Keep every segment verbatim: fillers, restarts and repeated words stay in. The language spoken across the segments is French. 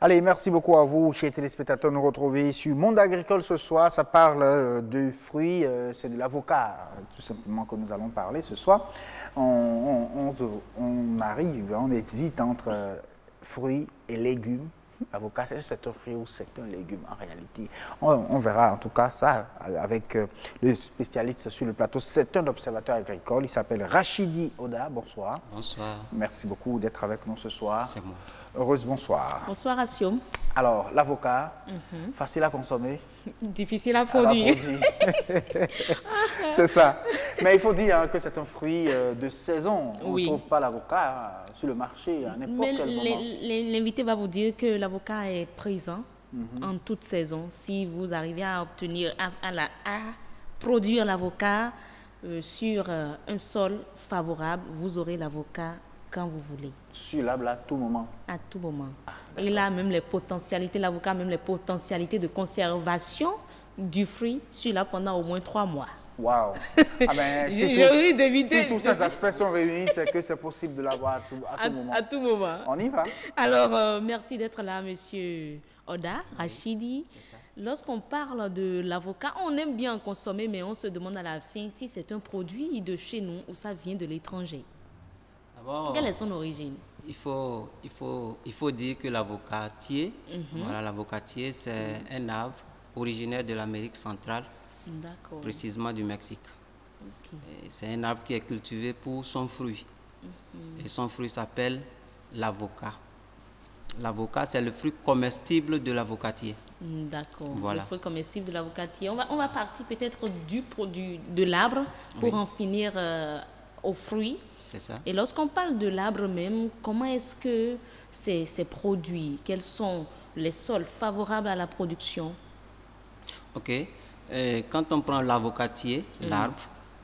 Allez, merci beaucoup à vous, chers téléspectateurs, de nous retrouver sur Monde Agricole ce soir. Ça parle euh, de fruits, euh, c'est de l'avocat, tout simplement, que nous allons parler ce soir. On, on, on, on arrive, on hésite entre euh, fruits et légumes. L'avocat, c'est un fruit ou c'est un légume en réalité. On, on verra en tout cas ça avec euh, le spécialiste sur le plateau. C'est un observateur agricole, il s'appelle Rachidi Oda. Bonsoir. Bonsoir. Merci beaucoup d'être avec nous ce soir. C'est moi. Heureuse, bonsoir. Bonsoir, Asiom. Alors, l'avocat, Mm-hmm. facile à consommer, difficile à produire. C'est ça. Mais il faut dire hein, que c'est un fruit euh, de saison. On Oui. ne trouve pas l'avocat euh, sur le marché à n'importe Mais quel moment. l'invité va vous dire que l'avocat est présent mm-hmm. en toute saison. Si vous arrivez à obtenir, à, à, la, à produire l'avocat euh, sur euh, un sol favorable, vous aurez l'avocat quand vous voulez. Sur l'arbre à tout moment. À tout moment. Ah, et là, même les potentialités, l'avocat, même les potentialités de conservation du fruit, celui-là pendant au moins trois mois. Waouh! Ah ben, si, si, si tous ces aspects sont réunis, c'est que c'est possible de l'avoir à tout, à tout à, moment. À tout moment. On y va. Alors, euh, merci d'être là, monsieur Oda, oui, Rachidi. Lorsqu'on parle de l'avocat, on aime bien en consommer, mais on se demande à la fin si c'est un produit de chez nous ou ça vient de l'étranger. Quelle est son origine? Il faut, il faut, il faut dire que l'avocatier, mm-hmm. voilà, l'avocatier, c'est mm-hmm. un arbre originaire de l'Amérique centrale, précisément du Mexique. Okay. C'est un arbre qui est cultivé pour son fruit. Mm-hmm. Et son fruit s'appelle l'avocat. L'avocat, c'est le fruit comestible de l'avocatier. D'accord, voilà. Le fruit comestible de l'avocatier. On va, on va partir peut-être du produit de l'arbre pour oui. en finir euh, aux fruits. C'est ça. Et lorsqu'on parle de l'arbre même, comment est-ce que c'est, c'est produit? Quels sont les sols favorables à la production? Ok. Euh, quand on prend l'avocatier, mmh. l'arbre,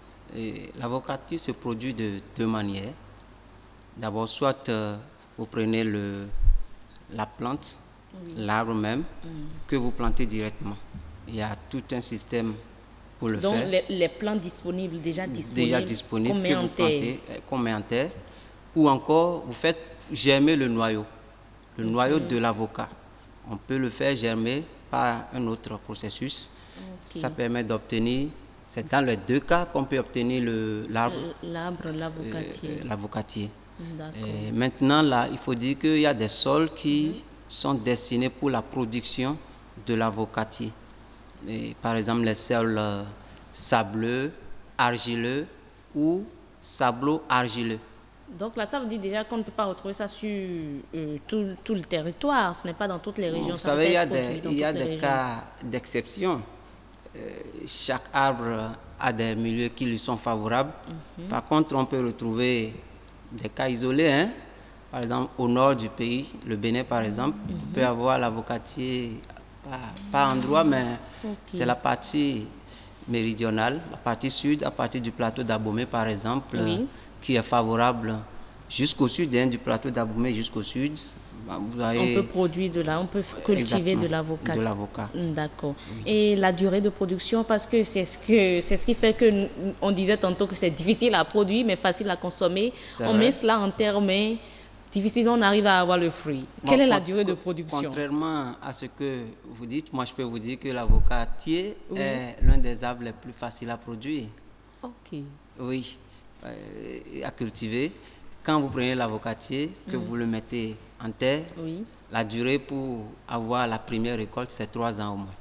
l'avocatier se produit de deux manières. D'abord, soit euh, vous prenez le, la plante, oui. l'arbre même, mmh. que vous plantez directement. Il y a tout un système pour le Donc, faire. Donc, les, les plantes disponibles, déjà disponibles, déjà disponibles qu'on met en terre. Qu'on met en terre. Ou encore, vous faites germer le noyau, le mmh. noyau de l'avocat. On peut le faire germer par un autre processus. Okay. Ça permet d'obtenir, c'est dans les deux cas qu'on peut obtenir l'arbre. L'arbre, l'avocatier. Euh, l'avocatier. Maintenant, là, il faut dire qu'il y a des sols qui mmh. sont destinés pour la production de l'avocatier. Et, par exemple, les sols euh, sableux, argileux ou sablo-argileux. Donc là, ça veut dire déjà qu'on ne peut pas retrouver ça sur euh, tout, tout le territoire. Ce n'est pas dans toutes les régions. Vous savez, il y a des, il y a des cas d'exception. Euh, chaque arbre a des milieux qui lui sont favorables. Mm-hmm. Par contre, on peut retrouver des cas isolés. Hein? Par exemple, au nord du pays, le Bénin par exemple, mm-hmm. on peut avoir l'avocatier, pas, pas endroit, mais okay. c'est la partie méridionale, la partie sud, à partir du plateau d'Abomey par exemple, oui. euh, qui est favorable jusqu'au sud, hein, du plateau d'Abomey jusqu'au sud. Vous avez... On peut produire de là, on peut cultiver de l'avocat. De l'avocat. D'accord. Oui. Et la durée de production, parce que c'est ce que c'est ce qui fait que on disait tantôt que c'est difficile à produire mais facile à consommer. On vrai. met cela en terre, mais difficilement on arrive à avoir le fruit. Moi, Quelle est la durée de production? Contrairement à ce que vous dites, moi je peux vous dire que l'avocatier oui. est l'un des arbres les plus faciles à produire. Ok. Oui, euh, à cultiver. Quand vous prenez l'avocatier, que mmh. vous le mettez en terre, oui. la durée pour avoir la première récolte, c'est trois ans au moins.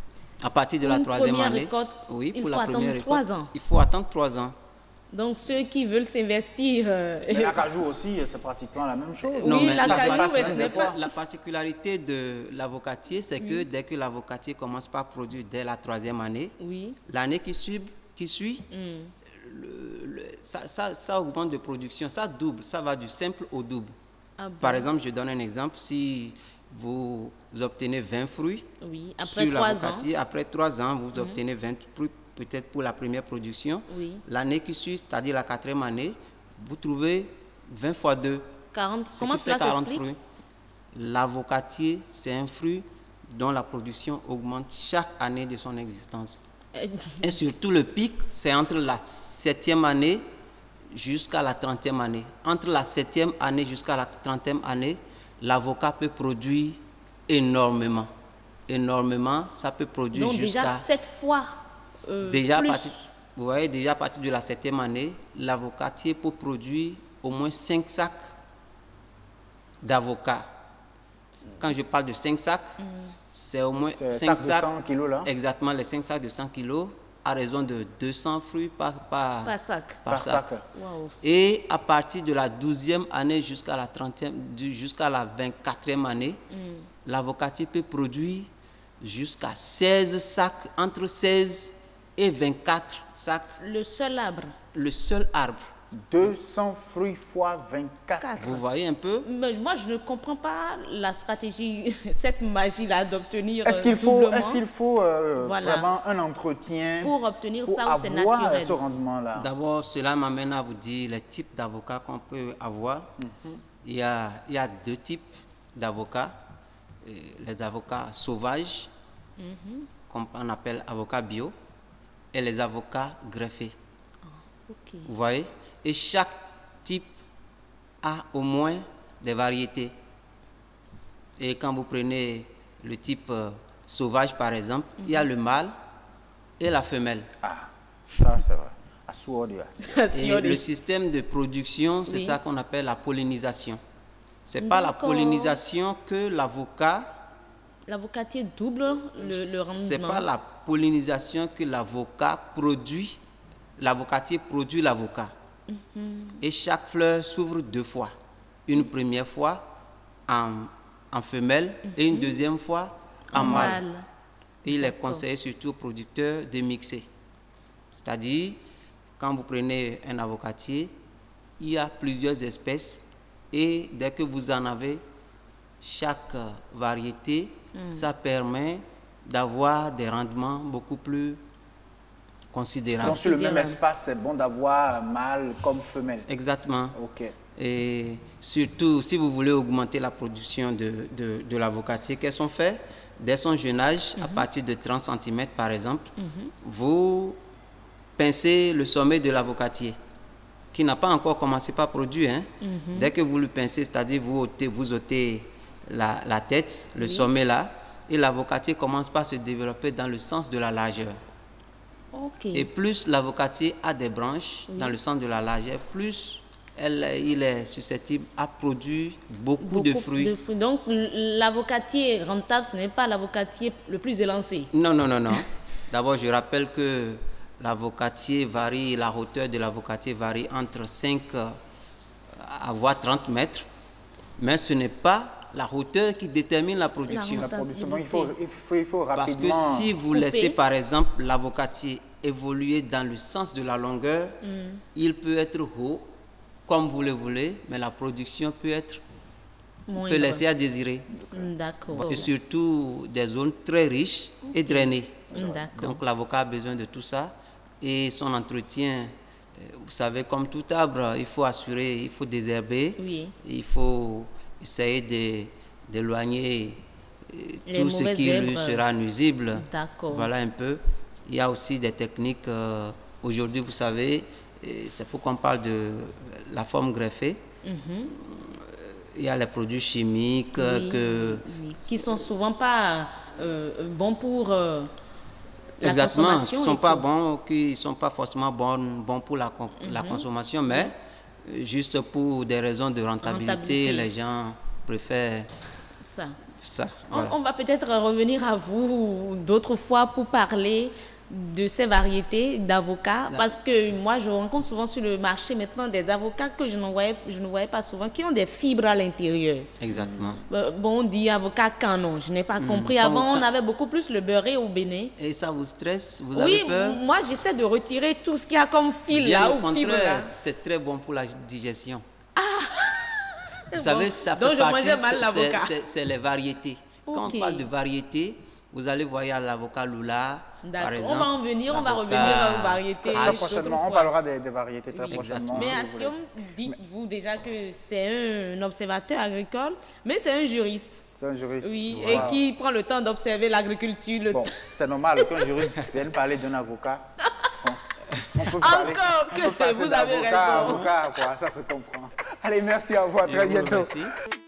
À partir de pour la troisième année, récolte, oui, il pour faut la attendre première trois récolte, ans. Il faut attendre trois ans. Donc ceux qui veulent s'investir... Euh, mais l'acajou aussi, c'est pratiquement la même chose. Non, oui, mais l'acajou, mais ce n'est pas... La particularité de l'avocatier, c'est oui. que dès que l'avocatier commence par produire dès la troisième année, oui. l'année qui suit, qui suit mm. le, le, ça, ça, ça augmente de production, ça double, ça va du simple au double. Ah bon? Par exemple, je donne un exemple, si vous, vous obtenez vingt fruits oui. après sur trois ans, après trois ans, vous mm-hmm. obtenez vingt fruits peut-être pour la première production. Oui. L'année qui suit, c'est-à-dire la quatrième année, vous trouvez vingt fois deux. quarante. Comment cela s'explique? L'avocatier, c'est un fruit dont la production augmente chaque année de son existence. Et surtout le pic, c'est entre la septième année jusqu'à la trentième année. Entre la septième année jusqu'à la trentième année, l'avocat peut produire énormément. Énormément, ça peut produire Donc jusqu'à... déjà sept fois euh, déjà plus. À partir, vous voyez, déjà à partir de la septième année, l'avocatier peut produire au moins cinq sacs d'avocat. Quand je parle de cinq sacs, mm. c'est au moins cinq sacs, de cent kilos là. Exactement, les cinq sacs de cent kilos, à raison de deux cents fruits par, par, par sac. Par par sac. sac. Wow. Et à partir de la douzième année jusqu'à la trentième, jusqu'à la vingt-quatrième année, mm. l'avocatier peut produire jusqu'à seize sacs, entre seize et vingt-quatre sacs. Le seul arbre. Le seul arbre. deux cents fruits fois vingt-quatre. Quatre. Vous voyez un peu? Mais moi, je ne comprends pas la stratégie, cette magie-là d'obtenir Est-ce qu'il faut, est-ce qu'il faut euh, voilà. vraiment un entretien pour obtenir pour ça ou c'est naturel? Ce rendement-là. D'abord, cela m'amène à vous dire les types d'avocats qu'on peut avoir. Mm-hmm. il, y a, il y a deux types d'avocats. Les avocats sauvages, mm-hmm. qu'on appelle avocats bio, et les avocats greffés. Oh, okay. Vous voyez? Et chaque type a au moins des variétés. Et quand vous prenez le type euh, sauvage, par exemple, mm-hmm. il y a le mâle et la femelle. Ah, ça c'est vrai. Et le système de production, c'est oui. ça qu'on appelle la pollinisation. Ce n'est pas la pollinisation que l'avocat... L'avocatier double le, le rendement. Ce n'est pas la pollinisation que l'avocat produit. L'avocatier produit l'avocat. Mm-hmm. Et chaque fleur s'ouvre deux fois. Une mm-hmm. première fois en, en femelle mm-hmm. et une deuxième fois en, en mâle. mâle. Et il est conseillé surtout aux producteurs de mixer. C'est-à-dire, quand vous prenez un avocatier, il y a plusieurs espèces. Et dès que vous en avez, chaque variété, mm. ça permet d'avoir des rendements beaucoup plus considérables. Donc sur le même espace, c'est bon d'avoir mâle comme femelle. Exactement. Ok. Et surtout, si vous voulez augmenter la production de, de, de l'avocatier, qu'elles sont faites dès son jeune âge, mm-hmm. à partir de trente centimètres par exemple, mm-hmm. vous pincez le sommet de l'avocatier, qui n'a pas encore commencé par produire. Hein. Mm-hmm. Dès que vous le pincez, c'est-à-dire vous ôtez, vous ôtez la, la tête, le oui. sommet là, et l'avocatier commence par se développer dans le sens de la largeur. Okay. Et plus l'avocatier a des branches oui. dans le sens de la largeur, plus elle, il est susceptible à produire beaucoup, beaucoup de, fruits. de fruits. Donc l'avocatier rentable, ce n'est pas l'avocatier le plus élancé. Non, non, non, non. D'abord, je rappelle que l'avocatier varie, la hauteur de l'avocatier varie entre cinq à voire trente mètres, mais ce n'est pas la hauteur qui détermine la production. La production. Donc il faut, il faut, il faut rapidement... Parce que si vous couper. laissez par exemple l'avocatier évoluer dans le sens de la longueur, mm. il peut être haut, comme vous le voulez, mais la production peut être Moindre. peut laisser à désirer. D'accord. C'est surtout des zones très riches okay. et drainées. D'accord. Donc l'avocat a besoin de tout ça. Et son entretien, vous savez, comme tout arbre, il faut assurer, il faut désherber, oui. il faut essayer d'éloigner tout ce qui herbes. lui sera nuisible. Voilà un peu. Il y a aussi des techniques, euh, aujourd'hui vous savez, c'est pour qu'on parle de la forme greffée. Mm-hmm. Il y a les produits chimiques oui, que... oui. qui sont souvent pas euh, bons pour... Euh, La Exactement, qui ne sont pas bons, qui ne sont pas forcément bons, bons pour la, mm-hmm. la consommation, mais mm-hmm. juste pour des raisons de rentabilité, rentabilité. les gens préfèrent ça. ça voilà. on, on va peut-être revenir à vous d'autres fois pour parler de ces variétés d'avocats, parce que moi je rencontre souvent sur le marché maintenant des avocats que je ne voyais, je ne voyais pas souvent, qui ont des fibres à l'intérieur. Exactement. Bon, on dit avocat canon, je n'ai pas mmh. compris. Avant, on avait beaucoup plus le beurré au Bénin. Et ça vous stresse? Vous oui, avez peur? Moi j'essaie de retirer tout ce qu'il y a comme fil Bien là, au ou contraire, fibre là. C'est très bon pour la digestion. Ah. Vous savez, ça fait Donc partie, je mangeais mal l'avocat. C'est les variétés. Okay. Quand on parle de variétés, vous allez voir, il y a l'avocat Lula, par exemple. On va en venir, on va revenir aux variétés. Très prochainement, on parlera des, des variétés très oui, prochainement. Mais Assiom, dites-vous déjà que c'est un observateur agricole, mais c'est un juriste. C'est un juriste. Oui, wow. Et qui prend le temps d'observer l'agriculture. Le bon, c'est normal qu'un juriste vienne parler d'un avocat. Bon, on peut parler, Encore on peut que vous avez raison. Avocat, quoi, ça se comprend. Allez, merci à vous, à très Et bientôt. Merci.